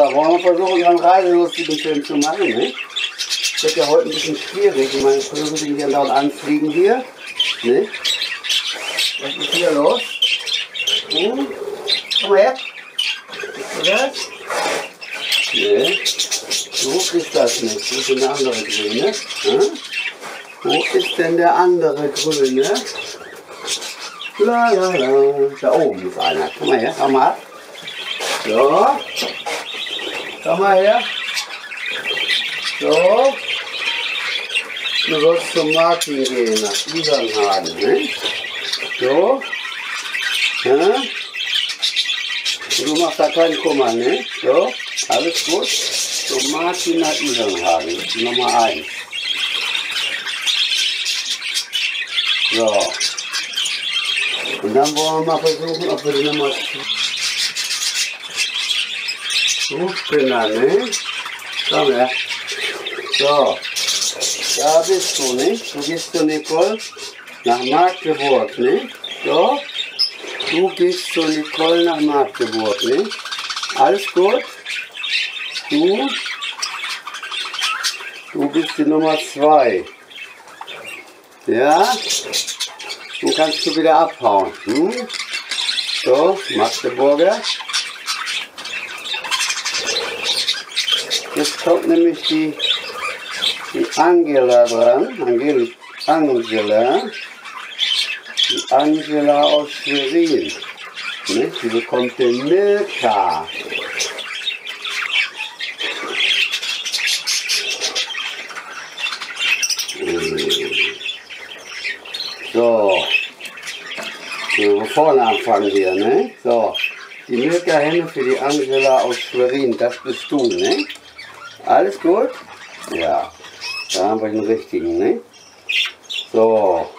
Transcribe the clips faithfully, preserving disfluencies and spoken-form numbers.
Ja, wollen wir versuchen, einen reiselustigen Film zu machen, ne? Das wird ja heute ein bisschen schwierig. Ich meine, Vögel sind hier dauernd anfliegen hier. Ne? Was ist hier los? Hm? Komm mal her. Bist du das? Ne? So ist das nicht. Wo ist denn der andere Grüne? Hm? Wo ist denn der andere Grüne? La la la. Da oben ist einer. Komm mal her, komm mal. So. Komm mal her. So. Du sollst zum Martin gehen, nach Isernhagen, ne? So. Ja. Du machst da keinen Kummer, ne? So. Alles gut. Zum Martin nach Isernhagen. Nummer eins. So. Und dann wollen wir mal versuchen, ob wir die Nummer Suchspinner, ne? Komm her. So. Da bist du, ne? Du gehst zu Nicole nach Magdeburg, ne? So. Du gehst zu Nicole nach Magdeburg, ne? Alles gut? Du? Du bist die Nummer zwei. Ja? Du kannst du wieder abhauen. Hm? So, Magdeburger. Jetzt kommt nämlich die, die Angela dran. Angel, Angela. Die Angela aus Schwerin. Ne? Die bekommt den Milka. So. So, vorne anfangen hier, ne? So. Die Milka-Henne für die Angela aus Schwerin, das bist du, ne? Alles gut? Ja. Da haben wir den richtigen, ne? So.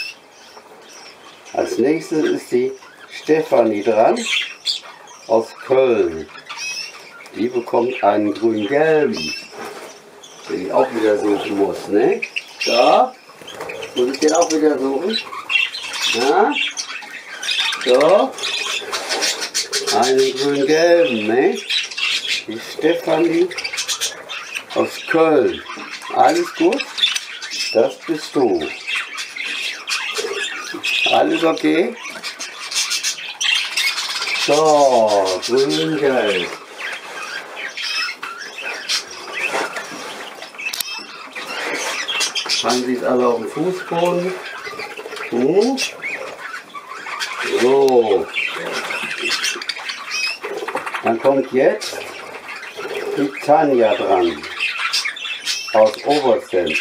Als nächstes ist die Stefanie dran, aus Köln. Die bekommt einen grün-gelben, den ich auch wieder suchen muss, ne? So. Muss ich den auch wieder suchen? Ja. So. Einen grün-gelben, ne? Die Stefanie aus Köln. Alles gut? Das bist du. Alles okay? So, grün-gelb. Fangen Sie es alle auf dem Fußboden. Hm. So. Dann kommt jetzt die Tanja dran. Aus Obersten.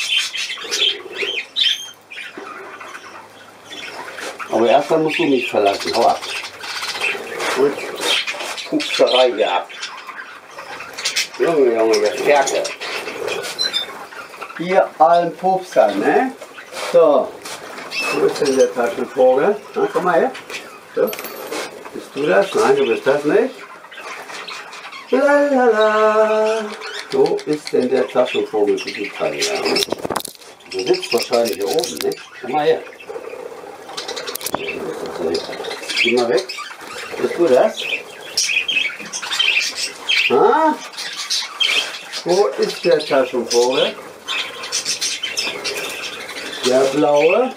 Aber erstmal musst du mich verlassen. Hau ab. Und Pupserei hier ab. Junge, Junge, jetzt Stärke. Hier allen Pupsern, ne? So. Wo ist denn der Taschenvogel? Na, komm mal her. So. Bist du das? Nein, du bist das nicht. Lalala. Wo ist denn der Taschenvogel für die Tanja? Du sitzt wahrscheinlich hier oben, ne? Komm mal her. Geh mal weg. Bist du das? Ha? Wo ist der Taschenvogel? Der blaue.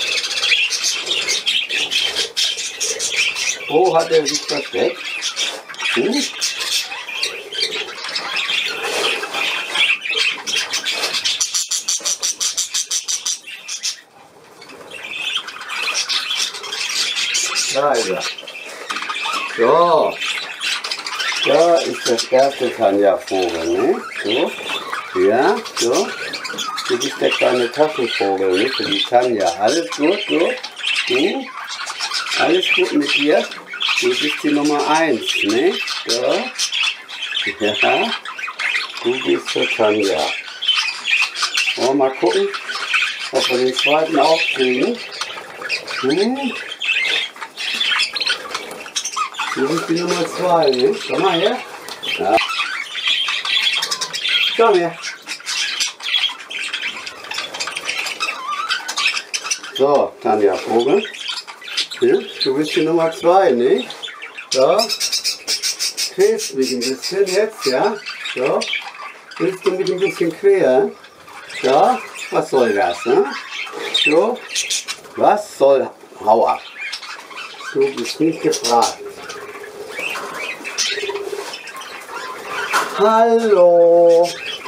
Wo hat er sich versteckt? Hm? Da ist er. So. Da ist das erste Tanja-Vogel, ne? So. Ja, so. Du bist der kleine Taschenvogel, ne? Für die Tanja. Alles gut, so. Hm? Alles gut mit dir? Du bist die Nummer eins, ne? So. Ja. Du bist für Tanja. Wollen wir mal gucken, ob wir den zweiten auch kriegen. Hm? Du bist die Nummer zwei, ne? Komm mal her. Ja. Komm her. So, Tanja Vogel. Ja, du bist die Nummer zwei, ne? So. quälst mich ein bisschen jetzt, ja? So. Willst du mich ein bisschen quälen? Ja? Was soll das, ne? So. Was soll? Hau ab. Du bist nicht gefragt. Hallo.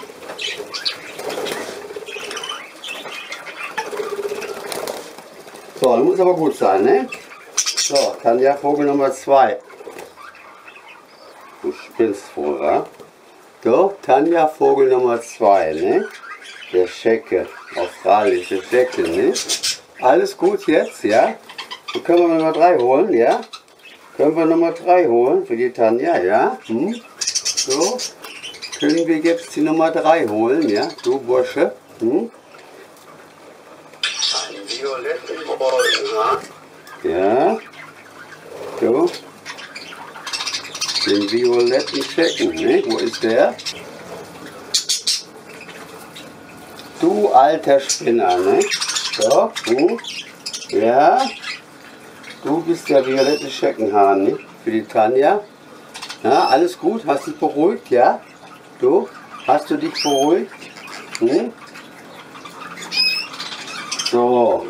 So, das muss aber gut sein, ne? So, Tanja, Vogel Nummer zwei. Du spinnst wohl, wa? So, Tanja, Vogel Nummer zwei, ne? Der Schecke, australische Schecke, ne? Alles gut jetzt, ja? Dann können wir Nummer drei holen, ja? Können wir Nummer drei holen für die Tanja, ja? Hm? So, können wir jetzt die Nummer drei holen, ja? Du Bursche, hm? Ein Violett im Rollen, ja? So. Den violetten Schecken, ne? Wo ist der? Du alter Spinner, ne? So, hm? Ja? Du bist der violette Scheckenhahn, ne? Für die Tanja. Ja, alles gut? Hast du dich beruhigt, ja? Du? Hast du dich beruhigt? Hm? So.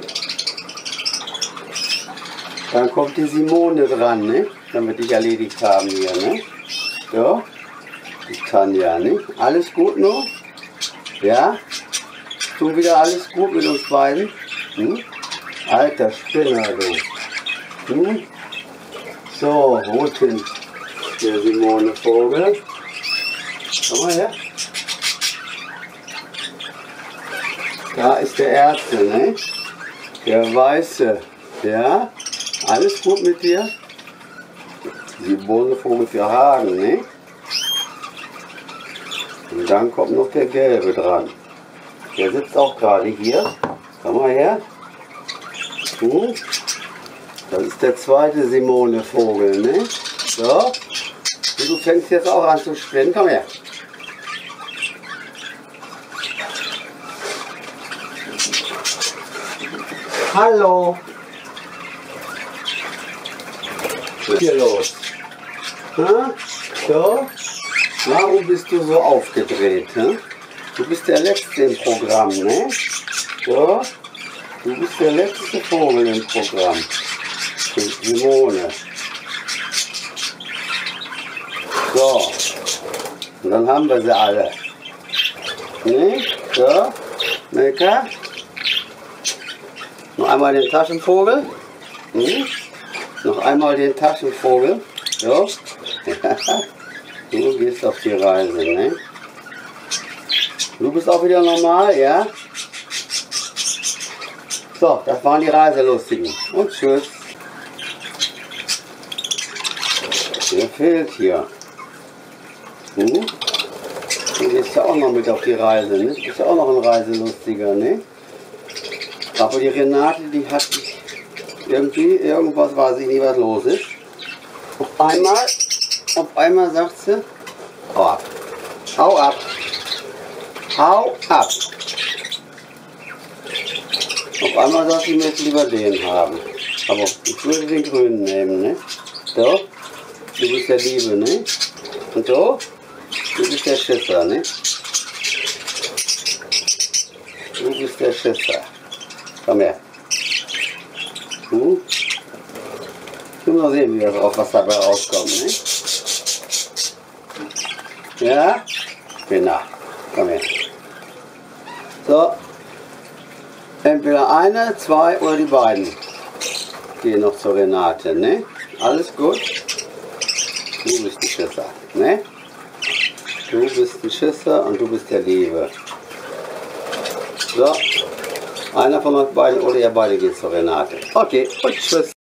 Dann kommt die Simone dran, ne? Wenn wir dich erledigt haben hier, ne? So. Die Tanja, ne? Alles gut noch? Ja? Du wieder alles gut mit uns beiden? Hm? Alter Spinner, du. Hm? So, wo ist denn der Simone Vogel? Komm mal her. Da ist der Erste, ne? Der Weiße. Ja? Alles gut mit dir? Simone Vogel für Hagen, ne? Und dann kommt noch der Gelbe dran. Der sitzt auch gerade hier. Komm mal her. Hm? Das ist der zweite Simone Vogel, ne? So. Und du fängst jetzt auch an zu spinnen. Komm her. Hallo. Was ist hier los? Ha? So. Warum bist du so aufgedreht? He? Du bist der Letzte im Programm, ne? So. Du bist der letzte Vogel im Programm. Simone. So. Und dann haben wir sie alle. Ne? So. Milka. Noch einmal den Taschenvogel. Hm? Noch einmal den Taschenvogel. So. Du gehst auf die Reise, ne? Du bist auch wieder normal, ja? So, das waren die Reiselustigen. Und tschüss. Der fehlt hier. Hm? Du gehst ja auch noch mit auf die Reise, ne? Du bist ja auch noch ein Reiselustiger, ne? Aber die Renate, die hat irgendwie, irgendwas weiß ich nicht, was los ist. Auf einmal, auf einmal sagt sie, hau ab. Hau ab. Hau ab. Auf einmal sagt sie, ich möchte lieber den haben. Aber ich würde den grünen nehmen, ne? So, du bist der Liebe, ne? Und so, du bist der Schisser, ne? Du bist der Schisser. Komm her. Hm? Ich will mal sehen, wie das auch was dabei rauskommt, ne? Ja? Genau. Komm her. So. Entweder eine, zwei oder die beiden. Gehen noch zur Renate, ne? Alles gut? Du bist ein Schisser, ne? Du bist ein Schisser und du bist der Liebe. So. Einer von euch beiden oder ihr beide geht zur Renate. Okay, und tschüss.